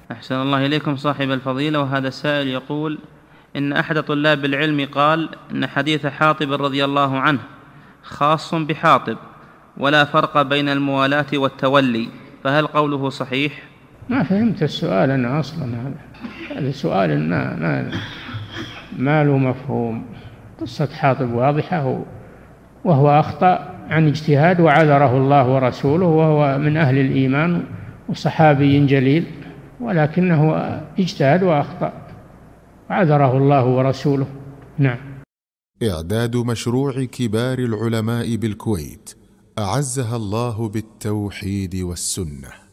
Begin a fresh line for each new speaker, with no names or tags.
أحسن الله إليكم صاحب الفضيلة. وهذا السائل يقول إن أحد طلاب العلم قال إن حديث حاطب رضي الله عنه خاص بحاطب ولا فرق بين الموالاة والتولي، فهل قوله صحيح؟
ما فهمت السؤال أنا أصلا. هذا سؤال ما له مفهوم. قصة حاطب واضحة، وهو أخطأ عن اجتهاد وعذره الله ورسوله، وهو من أهل الإيمان وصحابي جليل، ولكنه اجتهد وأخطأ، عذره الله ورسوله. نعم.
إعداد مشروع كبار العلماء بالكويت أعزها الله بالتوحيد والسنة.